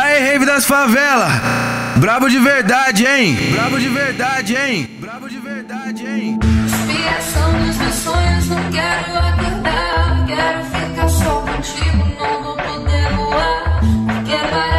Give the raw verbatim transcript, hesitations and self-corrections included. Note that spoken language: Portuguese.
Aê, rave das favelas, brabo de verdade, hein? Brabo de verdade, hein? Brabo de verdade, hein? Inspiração dos meus sonhos, não quero acordar. Quero ficar só contigo, não vou poder voar. Quero